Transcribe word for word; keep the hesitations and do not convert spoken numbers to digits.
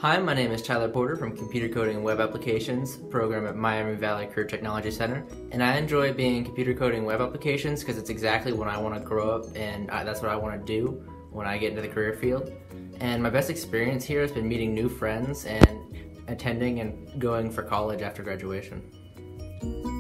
Hi, my name is Tyler Porter from Computer Coding and Web Applications program at Miami Valley Career Technology Center, and I enjoy being computer coding web applications because it's exactly what I want to grow up, and I, that's what I want to do when I get into the career field. And my best experience here has been meeting new friends and attending and going for college after graduation.